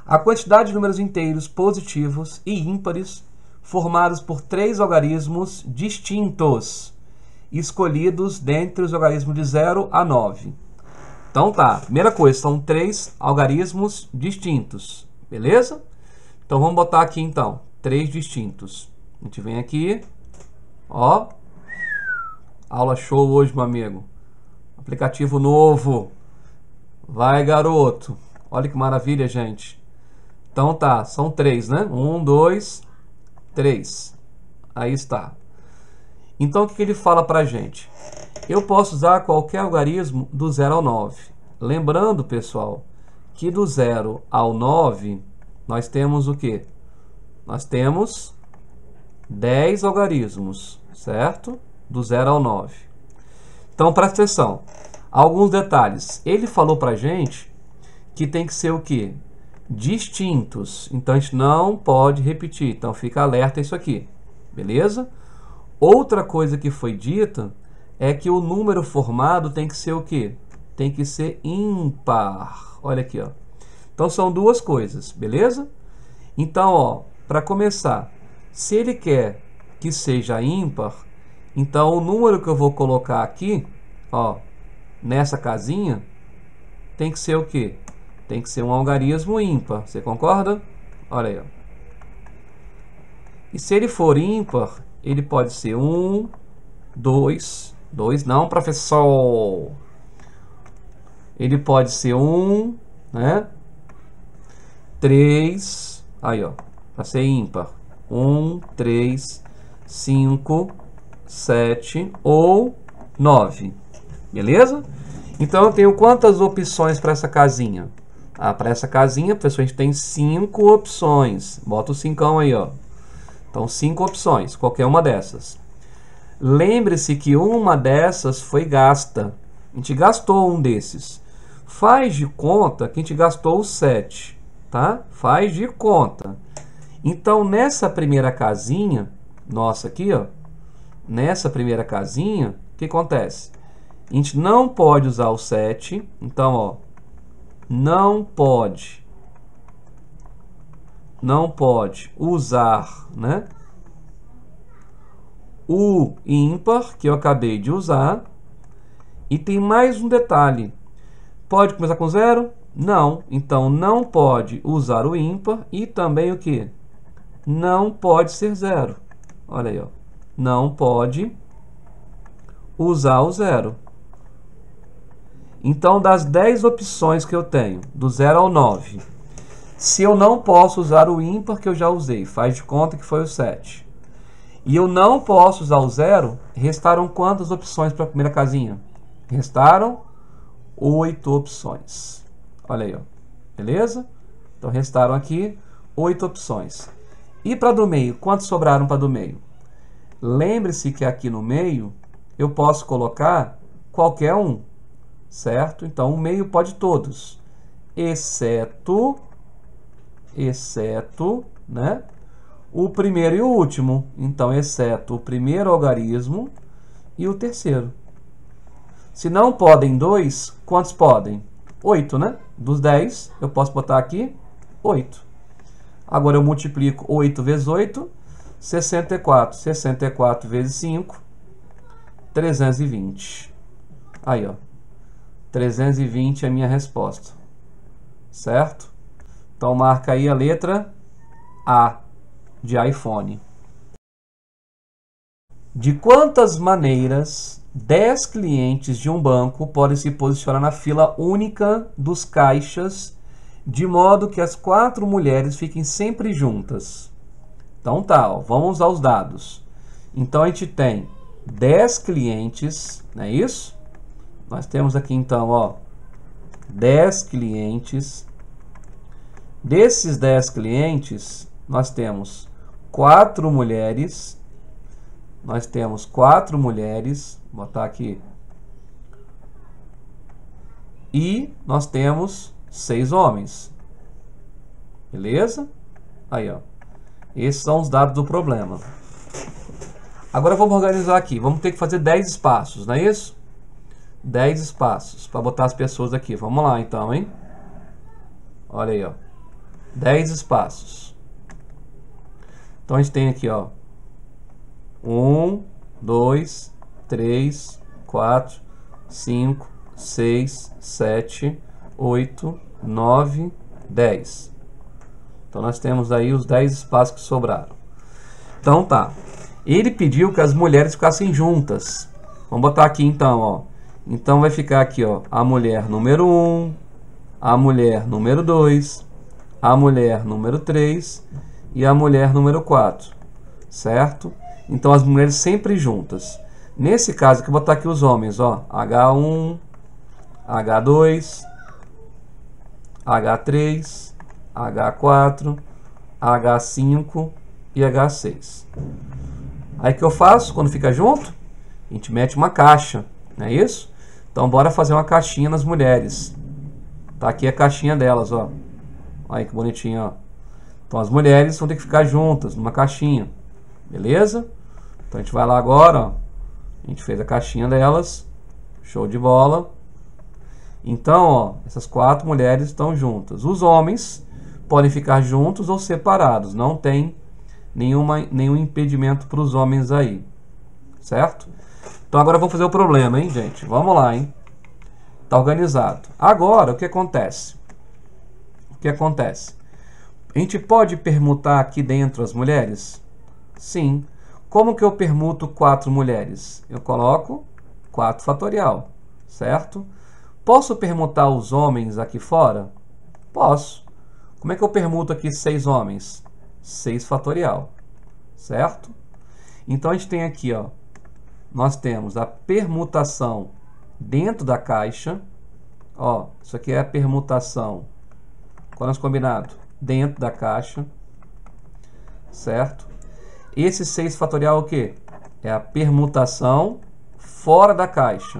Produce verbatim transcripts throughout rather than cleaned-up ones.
A quantidade de números inteiros positivos e ímpares formados por três algarismos distintos, escolhidos dentre os algarismos de zero a nove. Então tá, primeira coisa, são três algarismos distintos, beleza? Então vamos botar aqui então, três distintos. A gente vem aqui, ó, aula show hoje, meu amigo. Aplicativo novo. Vai, garoto. Olha que maravilha, gente. Então tá, são três, né? Um, dois, três. Aí está. Então o que, que ele fala pra gente? Eu posso usar qualquer algarismo do zero ao nove. Lembrando, pessoal, que do zero ao nove nós temos o quê? Nós temos dez algarismos, certo? Do zero ao nove. Então presta atenção. Alguns detalhes. Ele falou pra gente que tem que ser o quê? Distintos. Então a gente não pode repetir. Então fica alerta isso aqui. Beleza? Outra coisa que foi dita é que o número formado tem que ser o quê? Tem que ser ímpar. Olha aqui, ó. Então são duas coisas, beleza? Então, ó, para começar, se ele quer que seja ímpar, então o número que eu vou colocar aqui, ó, nessa casinha, tem que ser o quê? Tem que ser um algarismo ímpar. Você concorda? Olha aí, ó. E se ele for ímpar, ele pode ser um, dois, dois não, professor. Ele pode ser um, né? três, aí ó, para ser ímpar, um, três, cinco, sete ou nove, beleza? Então eu tenho quantas opções para essa casinha? Ah, para essa casinha, pessoal, a gente tem cinco opções. Bota o cincão aí, ó. Então, cinco opções, qualquer uma dessas. Lembre-se que uma dessas foi gasta. A gente gastou um desses. Faz de conta que a gente gastou os sete. Tá? Faz de conta. Então, nessa primeira casinha, nossa aqui, ó, nessa primeira casinha, o que acontece? A gente não pode usar o sete. Então, ó, não pode, não pode usar, né, o ímpar, que eu acabei de usar. E tem mais um detalhe. Pode começar com zero? Não, então não pode usar o ímpar e também o que? Não pode ser zero. Olha aí, ó. Não pode usar o zero. Então, das dez opções que eu tenho, do zero ao nove, se eu não posso usar o ímpar que eu já usei, faz de conta que foi o sete, e eu não posso usar o zero, restaram quantas opções para a primeira casinha? Restaram oito opções. Olha aí, ó. Beleza? Então, restaram aqui oito opções. E para do meio, quantos sobraram para do meio? Lembre-se que aqui no meio, eu posso colocar qualquer um, certo? Então, o meio pode todos, exceto, exceto, né, o primeiro e o último. Então, exceto o primeiro algarismo e o terceiro. Se não podem dois, quantos podem? oito, né? Dos dez, eu posso botar aqui oito. Agora eu multiplico oito vezes oito, sessenta e quatro. sessenta e quatro vezes cinco, trezentos e vinte. Aí, ó. trezentos e vinte é a minha resposta. Certo? Então, marca aí a letra A, de iPhone. De quantas maneiras dez clientes de um banco podem se posicionar na fila única dos caixas, de modo que as quatro mulheres fiquem sempre juntas? Então tá, ó, vamos usar os dados. Então a gente tem dez clientes, não é isso? Nós temos aqui então, ó, dez clientes. Desses dez clientes, nós temos quatro mulheres. Nós temos quatro mulheres, vou botar aqui, e nós temos seis homens. Beleza? Aí, ó. Esses são os dados do problema. Agora vamos organizar aqui. Vamos ter que fazer dez espaços, não é isso? dez espaços para botar as pessoas aqui. Vamos lá, então, hein? Olha aí, ó. dez espaços. Então a gente tem aqui, ó, um, dois, três, quatro, cinco, seis, sete, oito, nove, dez. Então nós temos aí os dez espaços que sobraram. Então tá. Ele pediu que as mulheres ficassem juntas. Vamos botar aqui então, ó. Então vai ficar aqui, ó, a mulher número um, a mulher número dois, a mulher número três e a mulher número quatro, certo? Então as mulheres sempre juntas. Nesse caso aqui, eu vou botar aqui os homens, ó, H um, H dois, H três, H quatro, H cinco e H seis. Aí o que eu faço quando fica junto? A gente mete uma caixa, não é isso? Então bora fazer uma caixinha nas mulheres. Tá aqui a caixinha delas, ó. Olha que bonitinho, ó. Então as mulheres vão ter que ficar juntas numa caixinha, beleza? Então a gente vai lá agora, ó. A gente fez a caixinha delas. Show de bola. Então, ó, essas quatro mulheres estão juntas. Os homens podem ficar juntos ou separados. Não tem nenhuma, nenhum impedimento para os homens aí, certo? Então agora eu vou fazer o problema, hein, gente? Vamos lá, hein? Tá organizado. Agora, o que acontece? O que acontece? A gente pode permutar aqui dentro as mulheres? Sim. Como que eu permuto quatro mulheres? Eu coloco quatro fatorial, certo? Posso permutar os homens aqui fora? Posso. Como é que eu permuto aqui seis homens? seis fatorial, certo? Então a gente tem aqui, ó, nós temos a permutação dentro da caixa. Ó, isso aqui é a permutação, qual é o combinado? Dentro da caixa, certo? Esse seis fatorial é o quê? É a permutação fora da caixa.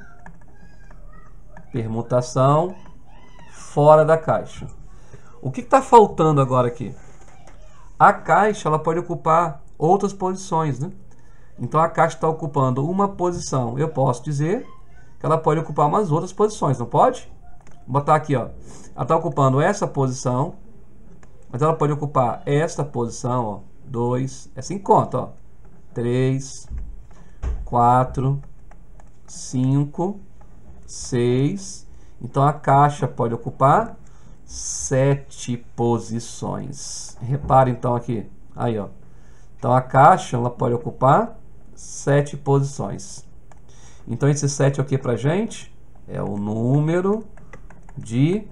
Permutação fora da caixa. O que está faltando agora aqui? A caixa ela pode ocupar outras posições, né? Então a caixa está ocupando uma posição. Eu posso dizer que ela pode ocupar umas outras posições, não pode? Vou botar aqui, ó. Ela está ocupando essa posição, mas ela pode ocupar esta posição, ó. dois, é assim que conta, ó. três, quatro, cinco, seis. Então a caixa pode ocupar sete posições. Repara então aqui, aí, ó. Então a caixa ela pode ocupar sete posições. Então esse sete aqui pra gente é o número de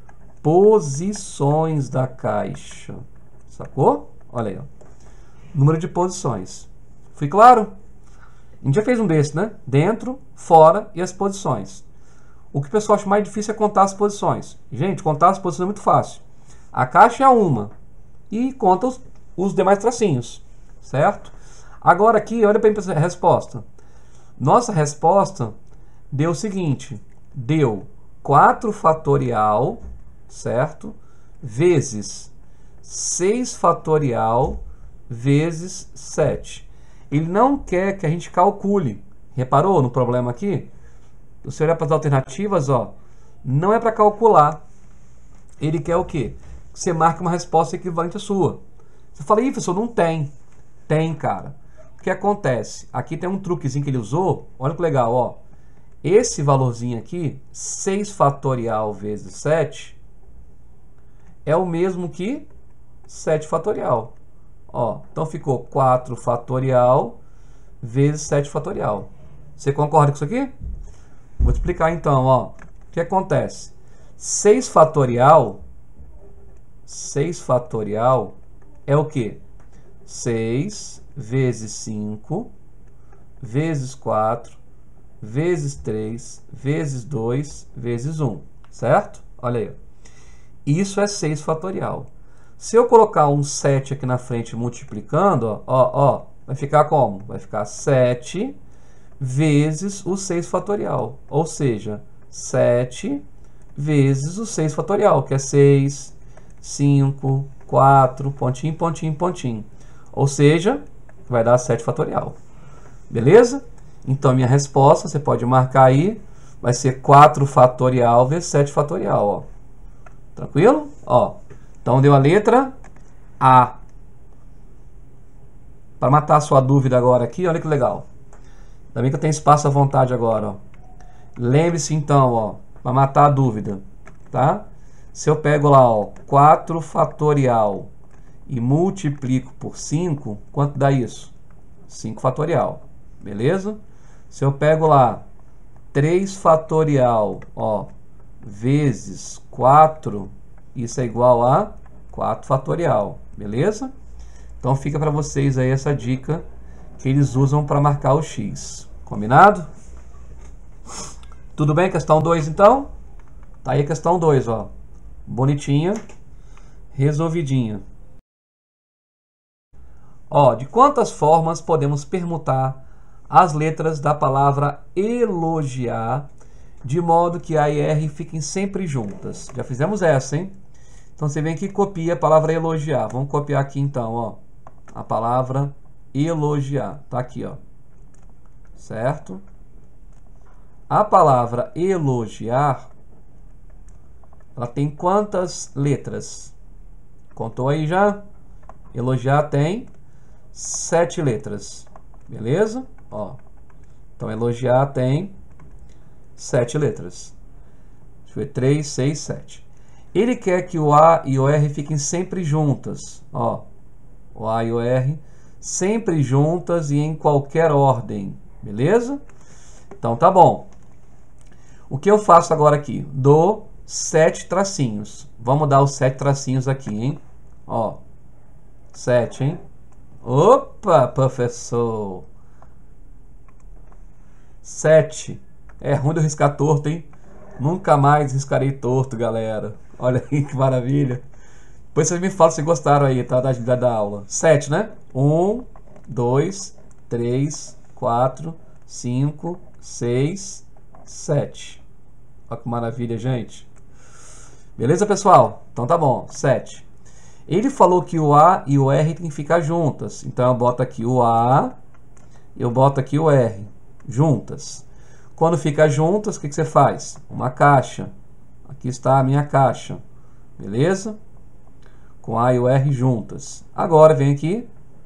posições da caixa. Sacou? Olha aí, ó. Número de posições. Fui claro? A gente já fez um desse, né? Dentro, fora e as posições. O que o pessoal acha mais difícil é contar as posições. Gente, contar as posições é muito fácil. A caixa é uma e conta os, os demais tracinhos, certo? Agora aqui, olha para a resposta. Nossa resposta deu o seguinte, deu quatro fatorial, certo? Vezes seis fatorial vezes sete. Ele não quer que a gente calcule. Reparou no problema aqui? Você olha para as alternativas, ó, não é para calcular. Ele quer o quê? Que você marque uma resposta equivalente à sua. Você fala, ih, professor, não tem. Tem, cara. O que acontece? Aqui tem um truquezinho que ele usou. Olha que legal, ó. Esse valorzinho aqui, seis fatorial vezes sete, é o mesmo que sete fatorial. Ó, então ficou quatro fatorial vezes sete fatorial. Você concorda com isso aqui? Vou te explicar então, ó. O que acontece? seis fatorial, seis fatorial é o quê? seis vezes cinco vezes quatro vezes três vezes dois vezes um, certo? Olha aí. Isso é seis fatorial. Se eu colocar um sete aqui na frente multiplicando, ó, ó, ó, vai ficar como? Vai ficar sete vezes o seis fatorial. Ou seja, sete vezes o seis fatorial, que é seis, cinco, quatro, pontinho, pontinho, pontinho. Ou seja, vai dar sete fatorial. Beleza? Então, minha resposta, você pode marcar aí, vai ser quatro fatorial vezes sete fatorial, ó. Tranquilo? Ó, Então, deu a letra A. Para matar a sua dúvida agora aqui, olha que legal. Ainda bem que eu tenho espaço à vontade agora, ó. Lembre-se então, ó, para matar a dúvida, tá? Se eu pego lá, ó, quatro fatorial e multiplico por cinco, quanto dá isso? cinco fatorial, beleza? Se eu pego lá três fatorial, ó, vezes quatro, isso é igual a quatro fatorial, beleza? Então fica para vocês aí essa dica que eles usam para marcar o x. Combinado? Tudo bem? Questão dois então? Tá aí a questão dois, ó. Bonitinha, resolvidinha. Ó, de quantas formas podemos permutar as letras da palavra elogiar, de modo que A e R fiquem sempre juntas? Já fizemos essa, hein? Então você vem aqui e copia a palavra elogiar. Vamos copiar aqui então, ó, a palavra elogiar. Tá aqui, ó. Certo? A palavra elogiar, ela tem quantas letras? Contou aí já? Elogiar tem sete letras. Beleza? Ó. Então, elogiar tem sete letras. Deixa eu ver. três, seis, sete. Ele quer que o A e o R fiquem sempre juntas. Ó. O A e o R sempre juntas e em qualquer ordem. Beleza? Então, tá bom. O que eu faço agora aqui? Dou sete tracinhos. Vamos dar os sete tracinhos aqui, hein? Ó. sete, hein? Opa, professor! sete. É ruim de eu riscar torto, hein? Nunca mais riscarei torto, galera. Olha aí que maravilha. Depois vocês me falam se gostaram aí, tá? Da, da, da aula. sete, né? um, dois, três, quatro, cinco, seis, sete. Olha que maravilha, gente. Beleza, pessoal? Então tá bom. sete. Ele falou que o A e o R tem que ficar juntas. Então eu boto aqui o A, eu boto aqui o R. Juntas. Quando fica juntas, o que, que você faz? Uma caixa. Aqui está a minha caixa. Beleza? Com A e o R juntas. Agora vem aqui.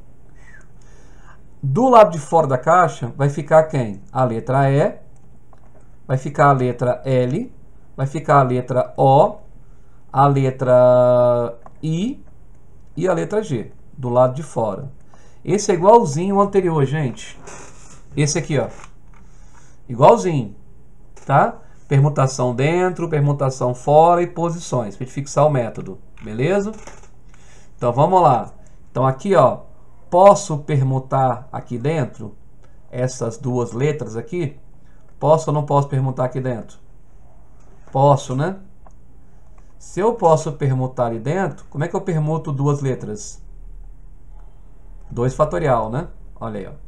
Do lado de fora da caixa vai ficar quem? A letra E. Vai ficar a letra L. Vai ficar a letra O. A letra I. E a letra G. Do lado de fora. Esse é igualzinho ao anterior, gente. Esse aqui, ó. Igualzinho. Tá? Permutação dentro, permutação fora e posições. Para a gente fixar o método. Beleza? Então vamos lá. Então aqui, ó. Posso permutar aqui dentro essas duas letras aqui? Posso ou não posso permutar aqui dentro? Posso, né? Se eu posso permutar ali dentro, como é que eu permuto duas letras? dois fatorial, né? Olha aí, ó.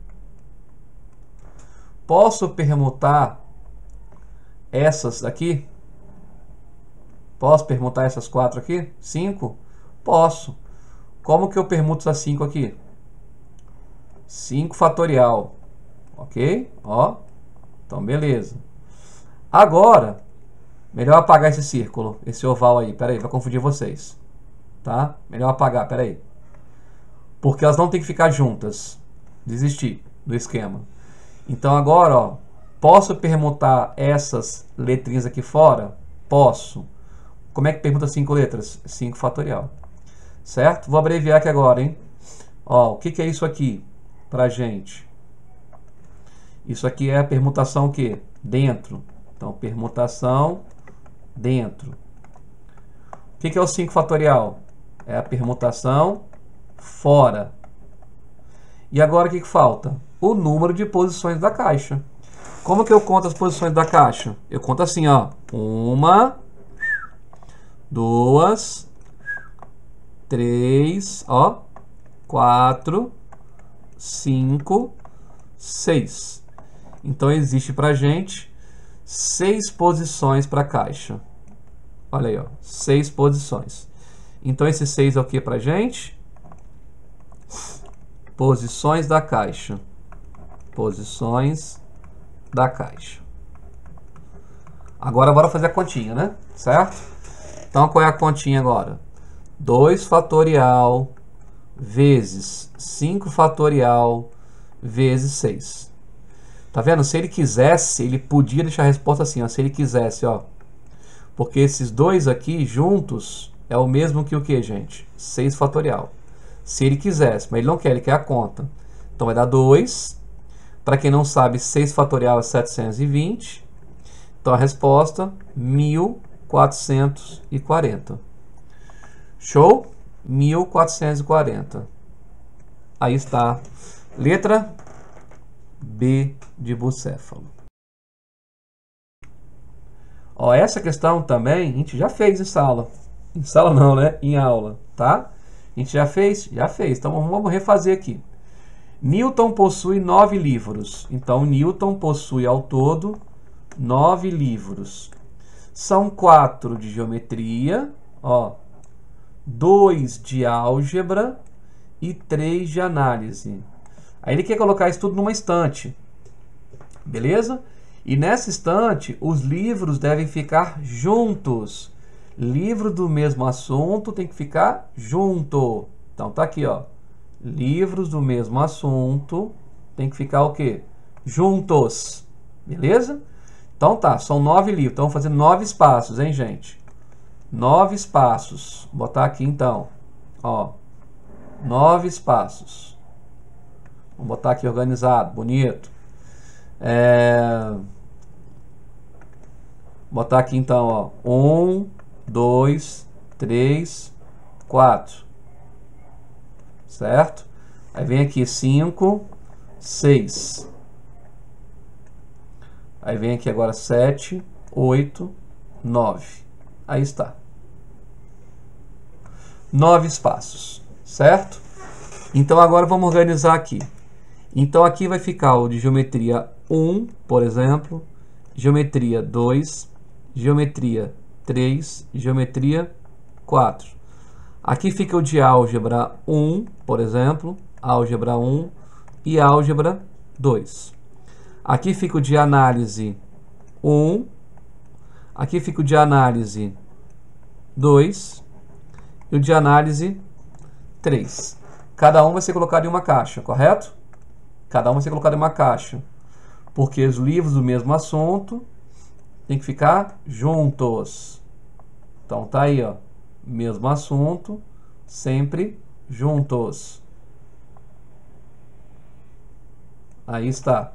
Posso permutar essas aqui? Posso permutar essas quatro aqui? cinco? Posso. Como que eu permuto essas cinco aqui? cinco fatorial. Ok? Ó. Então, beleza. Agora, melhor apagar esse círculo, esse oval aí. Pera aí, vai confundir vocês. Tá? Melhor apagar, pera aí. Porque elas não têm que ficar juntas. Desistir do esquema. Então, agora, ó. Posso permutar essas letrinhas aqui fora? Posso. Como é que permuta cinco letras? cinco fatorial. Certo? Vou abreviar aqui agora, hein? Ó, o que, que é isso aqui pra gente? Isso aqui é a permutação o quê? Dentro. Então, permutação dentro. O que, que é o cinco fatorial? É a permutação fora. E agora o que, que falta? O número de posições da caixa. Como que eu conto as posições da caixa? Eu conto assim, ó. Uma, duas, três, ó. Quatro, cinco, seis. Então, existe pra gente seis posições para a caixa. Olha aí, ó. Seis posições. Então, esse seis é o que pra gente? Posições da caixa. Posições da caixa. Agora, bora fazer a continha, né? Certo? Então, qual é a continha agora? dois fatorial vezes cinco fatorial vezes seis. Tá vendo? Se ele quisesse, ele podia deixar a resposta assim, ó, se ele quisesse, ó. Porque esses dois aqui juntos é o mesmo que o que, gente? seis fatorial. Se ele quisesse, mas ele não quer, ele quer a conta. Então vai dar dois. Para quem não sabe, seis fatorial é setecentos e vinte. Então a resposta, mil quatrocentos e quarenta. Show? mil quatrocentos e quarenta. Aí está. Letra B de bucéfalo. Ó, essa questão também a gente já fez em sala. Em sala não, né? Em aula, tá? A gente já fez? Já fez. Então vamos refazer aqui. Newton possui nove livros. Então Newton possui ao todo nove livros. São quatro de geometria, ó, dois de álgebra e três de análise. Aí ele quer colocar isso tudo numa estante. Beleza? E nessa estante, os livros devem ficar juntos. Livro do mesmo assunto tem que ficar junto. Então tá aqui, ó. Livros do mesmo assunto tem que ficar o quê? Juntos. Beleza? Então tá, são nove livros. Então vamos fazer nove espaços, hein, gente? Nove espaços. Vou botar aqui então. Ó. Nove espaços. Vamos botar aqui organizado, bonito. É... Botar aqui então, ó. Um, dois, três, quatro. Certo? Aí vem aqui cinco, seis. Aí vem aqui agora sete, oito, nove. Aí está. Nove espaços. Certo? Então agora vamos organizar aqui. Então aqui vai ficar o de geometria um, por exemplo, geometria dois, geometria três, geometria quatro. Aqui fica o de álgebra um, por exemplo, álgebra um e álgebra dois. Aqui fica o de análise um, aqui fica o de análise dois e o de análise três. Cada um vai ser colocado em uma caixa, correto? Cada um vai ser colocado em uma caixa. Porque os livros do mesmo assunto tem que ficar juntos. Então tá aí, ó. Mesmo assunto, sempre juntos. Aí está.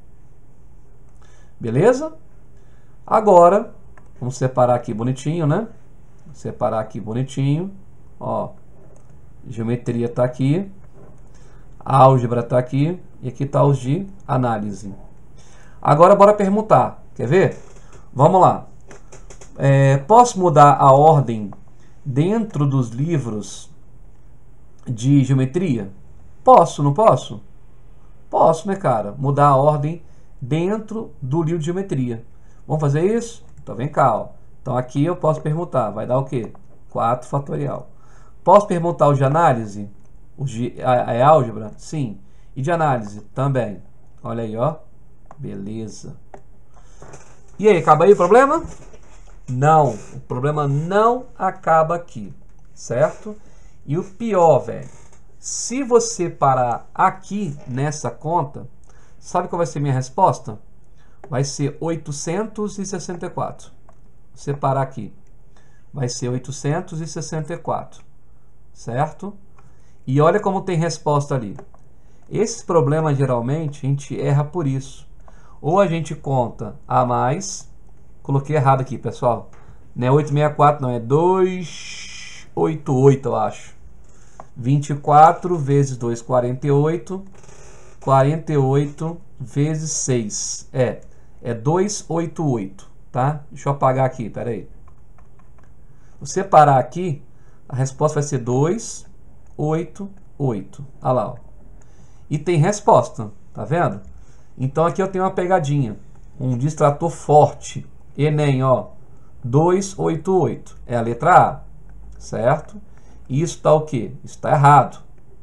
Beleza? Agora, vamos separar aqui bonitinho, né? Separar aqui bonitinho. Ó. Geometria tá aqui. Álgebra tá aqui. E aqui tá os de análise. Agora bora permutar. Quer ver? Vamos lá. É, posso mudar a ordem dentro dos livros de geometria? Posso, não posso? Posso, né, cara? Mudar a ordem dentro do livro de geometria. Vamos fazer isso? Então vem cá, ó. Então aqui eu posso permutar. Vai dar o quê? quatro fatorial. Posso permutar os de análise? Os de a, a álgebra? Sim. E de análise? Também. Olha aí, ó. Beleza. E aí, acaba aí o problema? Não. O problema não acaba aqui. Certo? E o pior, velho. Se você parar aqui nessa conta, sabe qual vai ser minha resposta? Vai ser oitocentos e sessenta e quatro. Se parar aqui, vai ser oitocentos e sessenta e quatro. Certo? E olha como tem resposta ali. Esses problemas, geralmente, a gente erra por isso. Ou a gente conta a mais. Coloquei errado aqui, pessoal. Não é oitocentos e sessenta e quatro, não. É duzentos e oitenta e oito, eu acho. vinte e quatro vezes dois, quarenta e oito. quarenta e oito vezes seis. É, é duzentos e oitenta e oito, tá? Deixa eu apagar aqui, pera aí. Você parar aqui, a resposta vai ser duzentos e oitenta e oito. Olha lá, ó. E tem resposta, tá vendo? Então aqui eu tenho uma pegadinha. Um distrator forte. Enem, ó. duzentos e oitenta e oito. É a letra A. Certo? E isso está o quê? Isso está errado.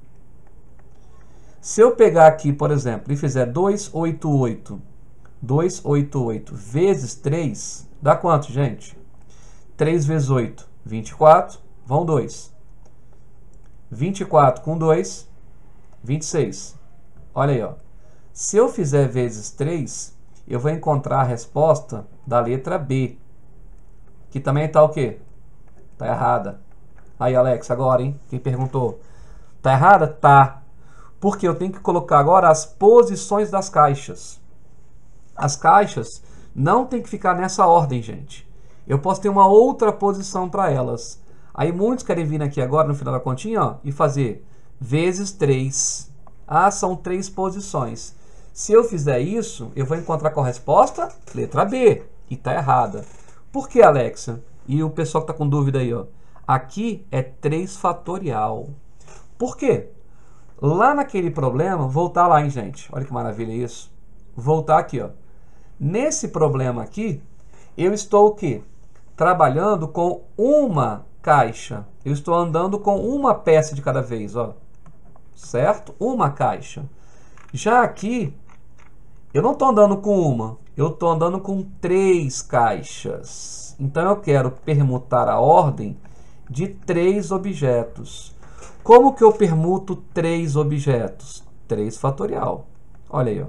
Se eu pegar aqui, por exemplo, e fizer duzentos e oitenta e oito, duzentos e oitenta e oito vezes três, dá quanto, gente? três vezes oito, vinte e quatro, vão dois. vinte e quatro com dois, vinte e seis. Olha aí, ó. Se eu fizer vezes três, eu vou encontrar a resposta da letra B. Que também está o quê? Está errada. Aí, Alex, agora, hein? Quem perguntou? Está errada? Tá. Porque eu tenho que colocar agora as posições das caixas. As caixas não tem que ficar nessa ordem, gente. Eu posso ter uma outra posição para elas. Aí muitos querem vir aqui agora, no final da continha, ó, e fazer vezes três. Ah, são três posições. Se eu fizer isso, eu vou encontrar qual resposta? Letra B. E está errada. Por que, Alexa? E o pessoal que está com dúvida aí, ó. Aqui é três fatorial. Por quê? Lá naquele problema, voltar lá, hein, gente? Olha que maravilha isso. Voltar aqui, ó. Nesse problema aqui, eu estou o quê? Trabalhando com uma caixa. Eu estou andando com uma peça de cada vez, ó. Certo? Uma caixa. Já aqui, eu não estou andando com uma. Eu estou andando com três caixas. Então, eu quero permutar a ordem de três objetos. Como que eu permuto três objetos? três fatorial. Olha aí, ó.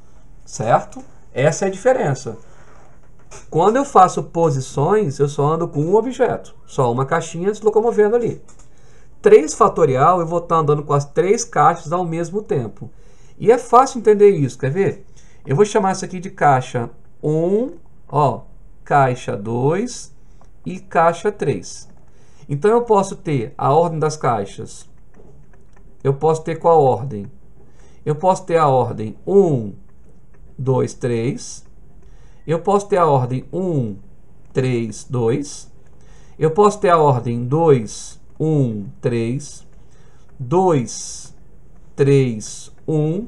Certo? Essa é a diferença. Quando eu faço posições, eu só ando com um objeto. Só uma caixinha se locomovendo ali. três fatorial, eu vou estar andando com as três caixas ao mesmo tempo. E é fácil entender isso, quer ver? Eu vou chamar isso aqui de caixa um, ó, caixa dois e caixa três. Então, eu posso ter a ordem das caixas. Eu posso ter qual ordem? Eu posso ter a ordem um, dois, três. Eu posso ter a ordem um, três, dois. Eu posso ter a ordem dois, um, três. dois, três, um.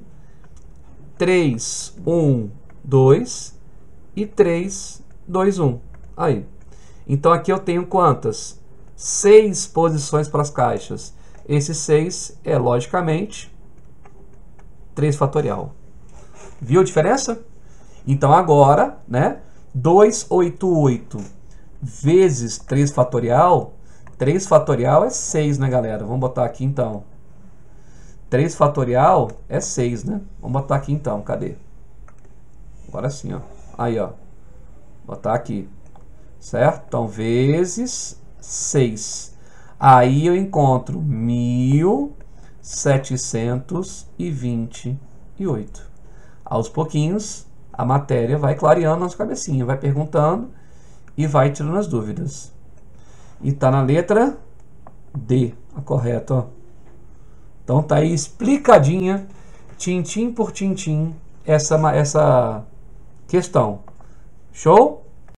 três, um, dois. E três, dois, um. Aí. Então, aqui eu tenho quantas? seis posições para as caixas. Esse seis é, logicamente, três fatorial. Viu a diferença? Então, agora, né, duzentos e oitenta e oito vezes três fatorial, três fatorial é seis, né, galera? Vamos botar aqui, então. três fatorial é seis, né? Vamos botar aqui, então. Cadê? Agora sim, ó. Aí, ó. Botar aqui. Certo? Então, vezes seis. Aí eu encontro mil setecentos e vinte e oito. Aos pouquinhos, a matéria vai clareando nossa cabecinha, vai perguntando e vai tirando as dúvidas. E tá na letra D, a correta, ó. Então tá aí explicadinha, tintim por tintim, essa, essa questão. Show?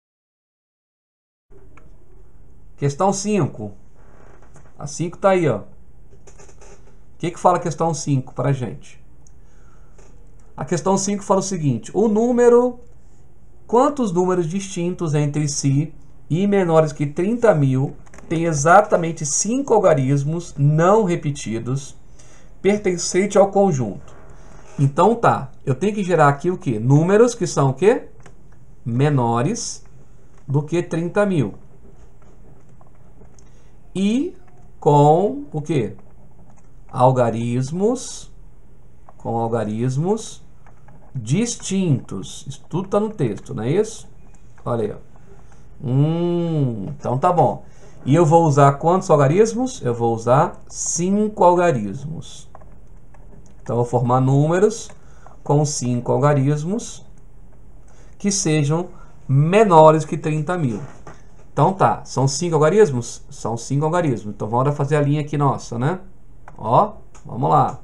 Questão cinco. A cinco tá aí, ó. O que que fala a questão cinco para a gente? A questão cinco fala o seguinte: o número, quantos números distintos entre si e menores que trinta mil tem exatamente cinco algarismos não repetidos pertencente ao conjunto? Então tá, eu tenho que gerar aqui o que? Números que são o quê? Menores do que trinta mil. E com o que? Algarismos, com algarismos distintos. Isso tudo está no texto, não é isso? Olha aí, ó. Hum, então tá bom. E eu vou usar quantos algarismos? Eu vou usar cinco algarismos. Então, eu vou formar números com cinco algarismos que sejam menores que trinta mil. Então tá, são cinco algarismos? São cinco algarismos. Então vamos fazer a linha aqui nossa, né? Ó, vamos lá.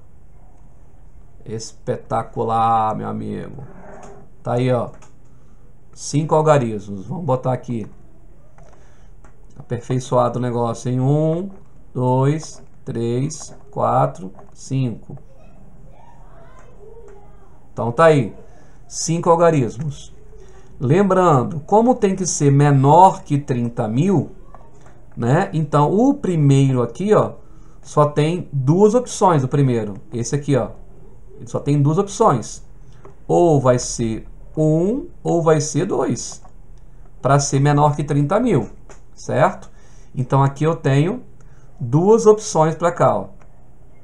Espetacular, meu amigo. Tá aí, ó. Cinco algarismos. Vamos botar aqui. Aperfeiçoado o negócio em um, dois, três, quatro, cinco. Então tá aí. Cinco algarismos. Lembrando, como tem que ser menor que trinta mil, né? Então, o primeiro aqui, ó, só tem duas opções. O primeiro, esse aqui, ó, ele só tem duas opções. Ou vai ser um, ou vai ser dois. Para ser menor que trinta mil, certo? Então, aqui eu tenho duas opções para cá, ó.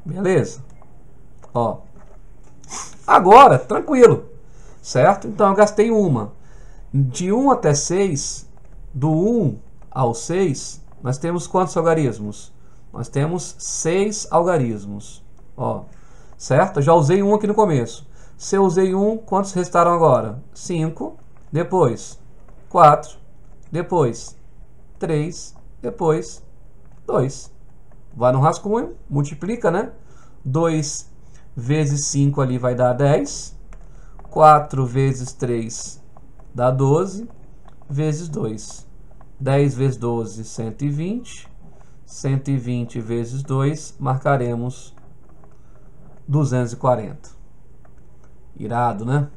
Beleza? Ó. Agora, tranquilo. Certo? Então eu gastei uma. De um até seis, do um ao seis, nós temos quantos algarismos? Nós temos seis algarismos. Ó. Certo? Eu já usei um aqui no começo. Se eu usei um, quantos restaram agora? cinco. Depois, quatro. Depois, três. Depois, dois. Vai no rascunho, multiplica, né? dois vezes cinco ali vai dar dez. quatro vezes três dá doze. Vezes dois. dez vezes doze, cento e vinte. cento e vinte vezes dois, marcaremos duzentos e quarenta. Irado, né?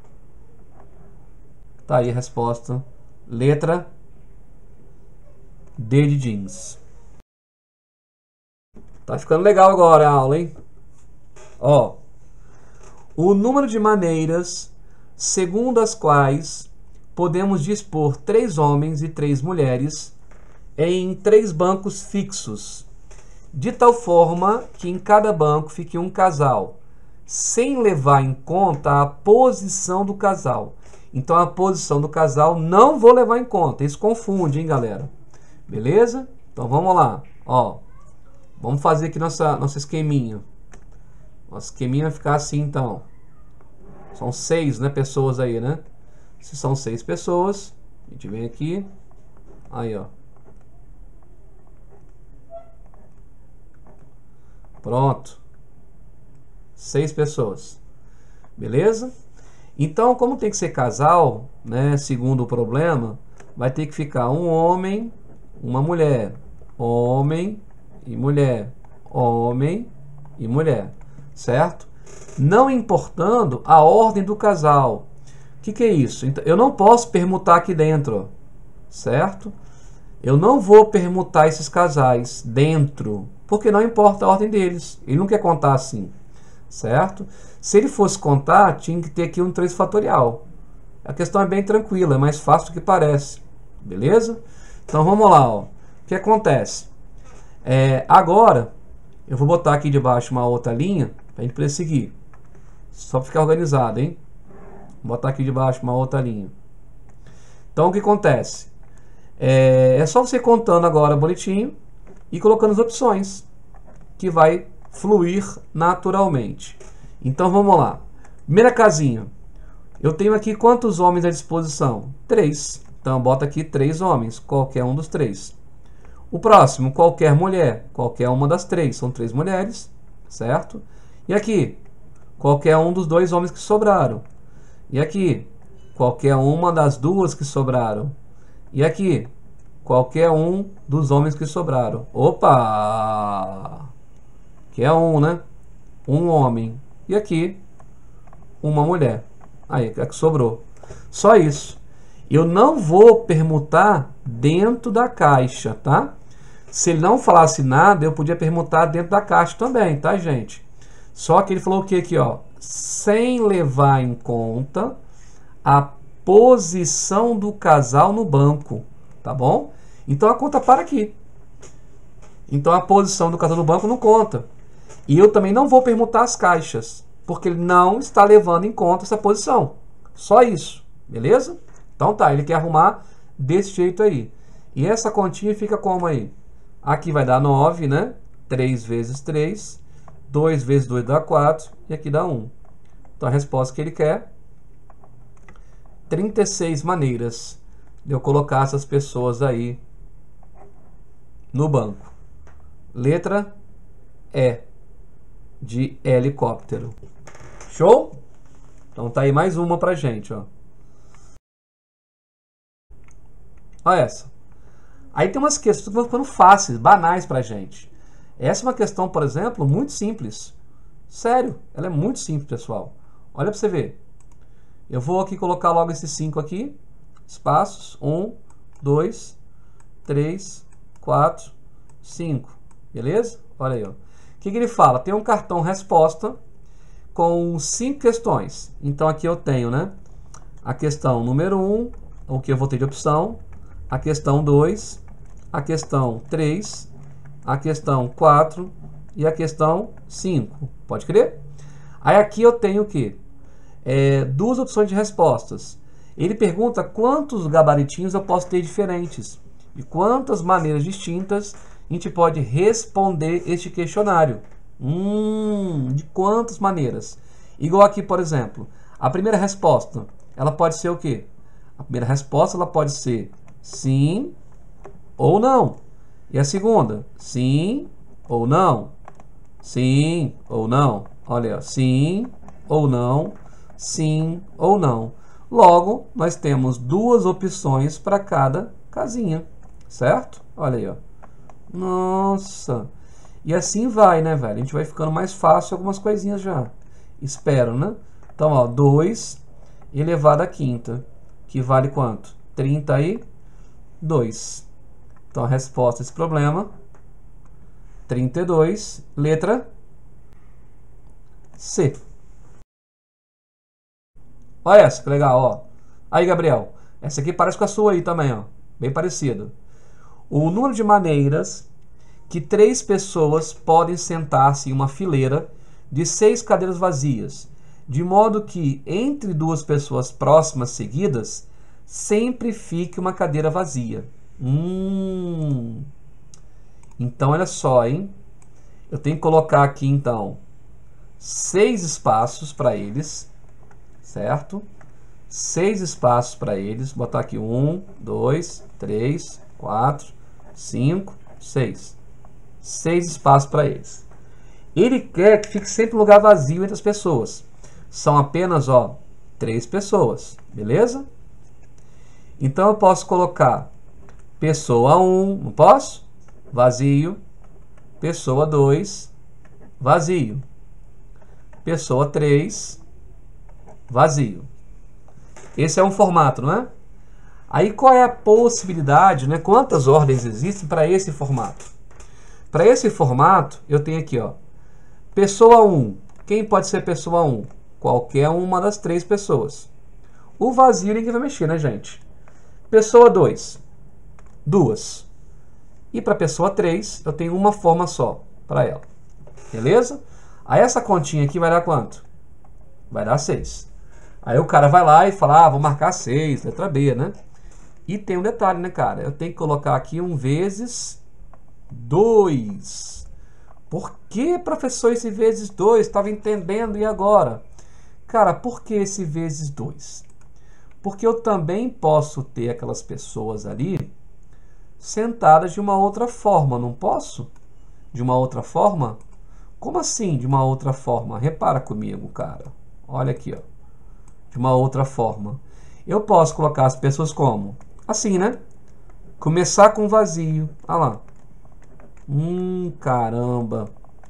Tá aí a resposta. Letra D de jeans. Tá ficando legal agora a aula, hein? Ó. O número de maneiras segundo as quais podemos dispor três homens e três mulheres em três bancos fixos, de tal forma que em cada banco fique um casal, sem levar em conta a posição do casal. Então a posição do casal não vou levar em conta. Isso confunde, hein, galera? Beleza? Então vamos lá. Ó, vamos fazer aqui nossa, nosso esqueminha. Nosso esqueminha vai ficar assim, então. São seis, né, pessoas aí, né? Se são seis pessoas, a gente vem aqui. Aí, ó. Pronto. Seis pessoas. Beleza? Então, como tem que ser casal, né, segundo o problema, vai ter que ficar um homem, uma mulher. Homem e mulher. Homem e mulher. Certo? Não importando a ordem do casal. O que, que é isso? Então, eu não posso permutar aqui dentro. Ó. Certo? Eu não vou permutar esses casais dentro. Porque não importa a ordem deles. Ele não quer contar assim. Certo? Se ele fosse contar, tinha que ter aqui um três fatorial. A questão é bem tranquila, é mais fácil do que parece. Beleza? Então vamos lá. Ó. O que acontece? É, agora, eu vou botar aqui debaixo uma outra linha para a gente poder seguir. Só para ficar organizado, hein? Vou botar aqui debaixo uma outra linha. Então o que acontece? É, é só você contando agora bonitinho e colocando as opções, que vai fluir naturalmente. Então vamos lá. Primeira casinha. Eu tenho aqui quantos homens à disposição? Três. Então bota aqui três homens, qualquer um dos três. O próximo, qualquer mulher, qualquer uma das três. São três mulheres, certo? E aqui, qualquer um dos dois homens que sobraram. E aqui, qualquer uma das duas que sobraram. E aqui, qualquer um dos homens que sobraram. Opa! Que é um, né? Um homem. E aqui, uma mulher. Aí, é que sobrou. Só isso. Eu não vou permutar dentro da caixa, tá? Se ele não falasse nada, eu podia permutar dentro da caixa também, tá, gente? Só que ele falou o que aqui, ó? Sem levar em conta a posição do casal no banco, tá bom? Então a conta para aqui. Então a posição do casal no banco não conta. E eu também não vou permutar as caixas, porque ele não está levando em conta essa posição. Só isso, beleza? Então tá, ele quer arrumar desse jeito aí. E essa continha fica como aí? Aqui vai dar nove, né? três vezes três. dois vezes dois dá quatro. E aqui dá um. Então a resposta que ele quer: trinta e seis maneiras de eu colocar essas pessoas aí no banco. Letra E de helicóptero. Show? Então tá aí mais uma pra gente, ó. Olha essa. Aí tem umas questões que vão ficando fáceis, banais pra gente. Essa é uma questão, por exemplo, muito simples. Sério, ela é muito simples, pessoal. Olha pra você ver. Eu vou aqui colocar logo esses cinco aqui. Espaços. Um, dois, três, quatro, cinco. Beleza? Olha aí, ó. O que, que ele fala? Tem um cartão resposta com cinco questões. Então aqui eu tenho, né? A questão número um, o que eu vou ter de opção. A questão dois, a questão três, a questão quatro e a questão cinco. Pode crer? Aí aqui eu tenho o quê? É, duas opções de respostas. Ele pergunta quantos gabaritinhos eu posso ter diferentes. De quantas maneiras distintas a gente pode responder este questionário. Hum, de quantas maneiras? Igual aqui, por exemplo, a primeira resposta, ela pode ser o quê? A primeira resposta ela pode ser sim ou não. E a segunda, sim ou não. Sim ou não. Olha, sim ou não. Sim ou não. Logo, nós temos duas opções para cada casinha, certo? Olha aí, ó. Nossa. E assim vai, né, velho? A gente vai ficando mais fácil algumas coisinhas já. Espero, né? Então, ó, dois elevado à quinta, que vale quanto? trinta e dois. Então, a resposta a esse problema, trinta e dois, letra C. Olha essa, que legal, ó. Aí, Gabriel, essa aqui parece com a sua aí também, ó. Bem parecido. O número de maneiras que três pessoas podem sentar-se em uma fileira de seis cadeiras vazias, de modo que entre duas pessoas próximas seguidas, sempre fique uma cadeira vazia. Hum. Então, olha só, hein? Eu tenho que colocar aqui, então, seis espaços para eles, certo? Seis espaços para eles. Vou botar aqui um, dois, três, quatro, cinco, seis. Seis espaços para eles. Ele quer que fique sempre um lugar vazio entre as pessoas. São apenas, ó, três pessoas, beleza? Então eu posso colocar pessoa um, não posso? Vazio. Pessoa dois, vazio. Pessoa três, vazio. Esse é um formato, não é? Aí qual é a possibilidade, né? Quantas ordens existem para esse formato? Para esse formato, eu tenho aqui, ó, pessoa um. Quem pode ser pessoa um? Qualquer uma das três pessoas. O vazio ninguém vai mexer, né, gente? Pessoa dois, duas. E para pessoa três, eu tenho uma forma só para ela. Beleza? Aí essa continha aqui vai dar quanto? Vai dar seis. Aí o cara vai lá e fala, ah, vou marcar seis, letra B, né? E tem um detalhe, né, cara? Eu tenho que colocar aqui um vezes dois. Por que, professor, esse vezes dois? Estava entendendo, e agora? Cara, por que esse vezes dois? Porque eu também posso ter aquelas pessoas ali sentadas de uma outra forma, não posso? De uma outra forma? Como assim de uma outra forma? Repara comigo, cara. Olha aqui, ó. De uma outra forma. Eu posso colocar as pessoas como? Assim, né? Começar com vazio. Olha lá. Hum, caramba.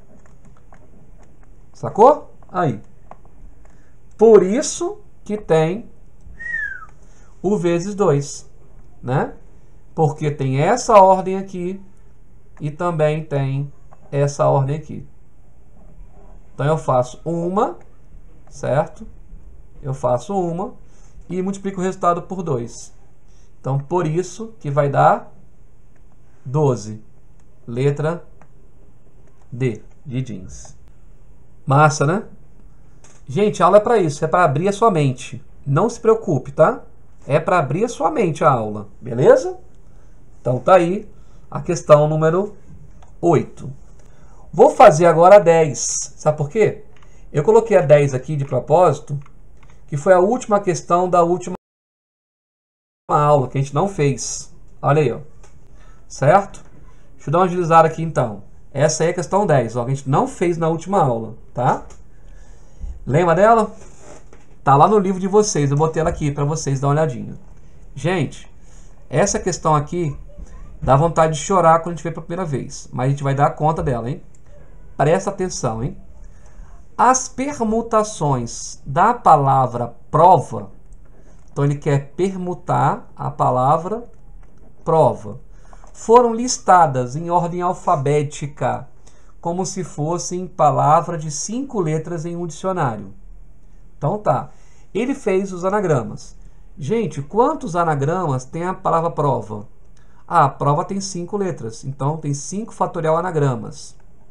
Sacou? Aí. Por isso que tem o vezes dois, né? Porque tem essa ordem aqui e também tem essa ordem aqui. Então eu faço uma, certo? Eu faço uma e multiplico o resultado por dois. Então, por isso que vai dar doze. Letra D, de jeans. Massa, né? Gente, a aula é para isso, é para abrir a sua mente. Não se preocupe, tá? É para abrir a sua mente a aula, beleza? Então tá aí a questão número oito. Vou fazer agora a dez. Sabe por quê? Eu coloquei a dez aqui de propósito, que foi a última questão da última aula, que a gente não fez. Olha aí, ó. Certo? Deixa eu dar uma agilizada aqui, então. Essa aí é a questão dez, ó, que a gente não fez na última aula, tá? Lembra dela? Tá lá no livro de vocês. Eu botei ela aqui para vocês dar uma olhadinha. Gente, essa questão aqui dá vontade de chorar quando a gente vê pela primeira vez. Mas a gente vai dar conta dela, hein? Presta atenção, hein? As permutações da palavra prova. Então ele quer permutar a palavra prova. Foram listadas em ordem alfabética, como se fossem palavras de cinco letras em um dicionário. Então tá. Ele fez os anagramas. Gente, quantos anagramas tem a palavra prova? Ah, a prova tem cinco letras. Então tem cinco fatorial anagramas.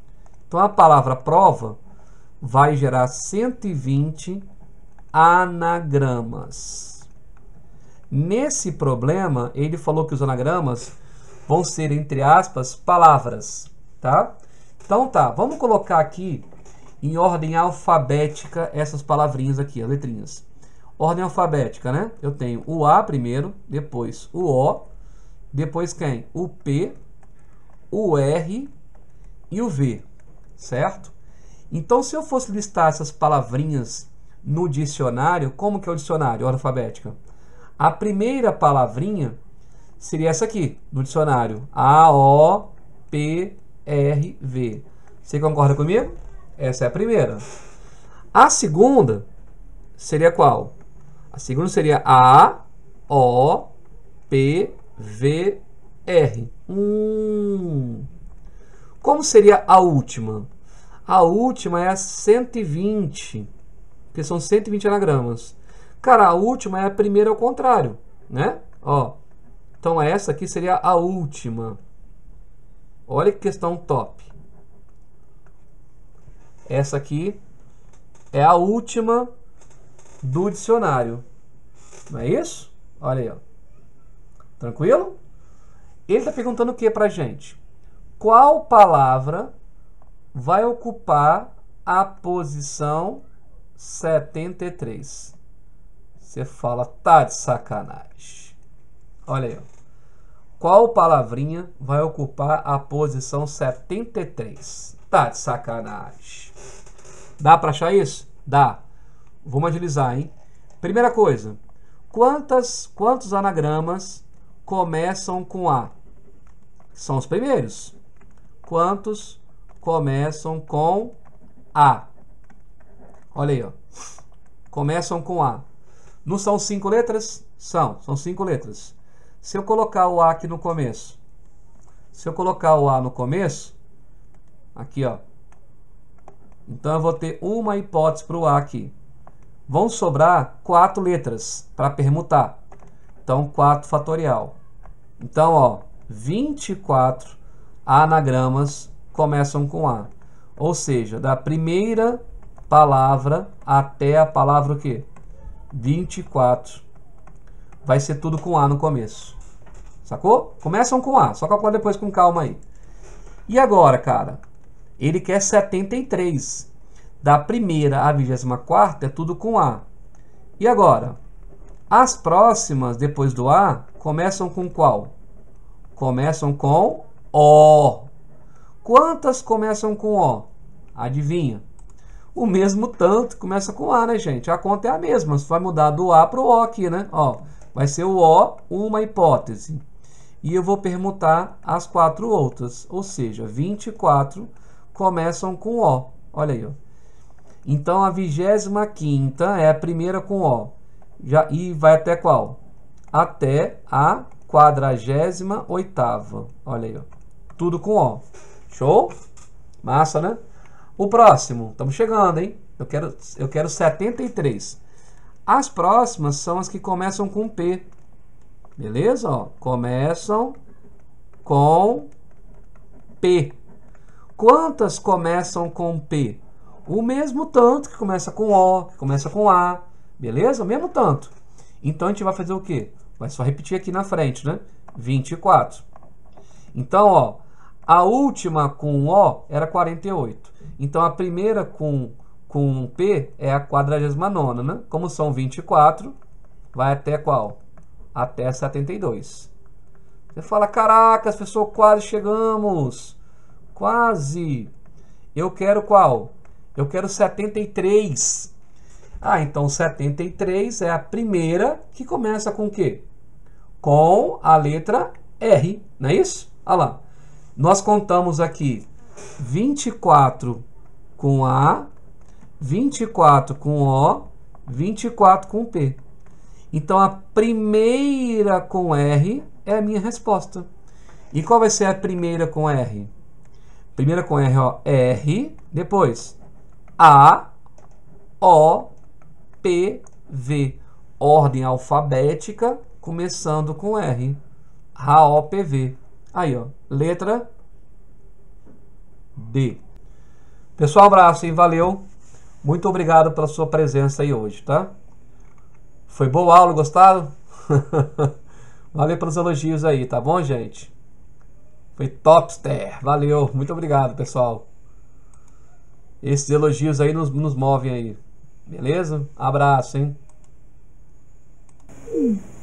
Então, a palavra prova vai gerar cento e vinte anagramas. Nesse problema, ele falou que os anagramas vão ser, entre aspas, palavras, tá? Então tá, vamos colocar aqui em ordem alfabética essas palavrinhas aqui, as letrinhas. Ordem alfabética, né? Eu tenho o A primeiro, depois o O, depois quem? O P, o R e o V, certo? Então, se eu fosse listar essas palavrinhas no dicionário, como que é o dicionário, ordem alfabética? A primeira palavrinha seria essa aqui, no dicionário. A, O, P, R, V. Você concorda comigo? Essa é a primeira. A segunda seria qual? A segunda seria A, O, P, V, R. Hum. Como seria a última? A última é a cento e vinte, porque são cento e vinte anagramas. Cara, a última é a primeira ao contrário, né? Ó, então essa aqui seria a última. Olha que questão top. Essa aqui é a última do dicionário. Não é isso? Olha aí, ó. Tranquilo? Ele está perguntando o que pra gente? Qual palavra vai ocupar a posição setenta e três? Você fala, tá de sacanagem. Olha aí, ó. Qual palavrinha vai ocupar a posição setenta e três? Tá de sacanagem. Dá para achar isso? Dá. Vamos agilizar, hein? Primeira coisa. Quantas, quantos anagramas começam com A? São os primeiros. Quantos começam com A? Olha aí, ó. Começam com A. Não são cinco letras? São. São cinco letras. Se eu colocar o A aqui no começo, se eu colocar o A no começo, aqui, ó, então eu vou ter uma hipótese para o A aqui. Vão sobrar quatro letras para permutar. Então, quatro fatorial. Então, ó, vinte e quatro anagramas começam com A. Ou seja, da primeira palavra até a palavra o quê? vinte e quatro. Vai ser tudo com A no começo. Sacou? Começam com A. Só calcular depois com calma aí. E agora, cara? Ele quer setenta e três. Da primeira à vigésima quarta é tudo com A. E agora? As próximas, depois do A, começam com qual? Começam com O. Quantas começam com O? Adivinha? O mesmo tanto começa com A, né, gente? A conta é a mesma. Você vai mudar do A para o O aqui, né? Ó, vai ser o O, uma hipótese. E eu vou permutar as quatro outras. Ou seja, vinte e quatro começam com O. Olha aí, ó. Então, a vigésima quinta é a primeira com O. Já, e vai até qual? Até a quadragésima oitava. Olha aí, ó. Tudo com O. Show? Massa, né? O próximo. Estamos chegando, hein? Eu quero, eu quero setenta e três. As próximas são as que começam com P. Beleza? Ó, começam com P. Quantas começam com P? O mesmo tanto que começa com O, que começa com A. Beleza? O mesmo tanto. Então, a gente vai fazer o quê? Vai só repetir aqui na frente, né? vinte e quatro. Então, ó, a última com O era quarenta e oito. Então, a primeira com, com P é a quadragésima nona, né? Como são vinte e quatro, vai até qual? Até setenta e dois. Você fala, caraca, as pessoas, quase chegamos. Quase. Eu quero qual? Eu quero setenta e três. Ah, então setenta e três é a primeira que começa com o quê? Com a letra R, não é isso? Olha lá. Nós contamos aqui vinte e quatro com A, vinte e quatro com O, vinte e quatro com P. Então, a primeira com R é a minha resposta. E qual vai ser a primeira com R? Primeira com R, ó, R, depois A, O, P, V. Ordem alfabética, começando com R. A, O, P, V. Aí, ó, letra D. Pessoal, abraço e valeu. Muito obrigado pela sua presença aí hoje, tá? Foi boa aula, gostaram? Valeu pelos elogios aí, tá bom, gente? Foi topster. Valeu, muito obrigado, pessoal. Esses elogios aí nos, nos movem aí. Beleza? Abraço, hein?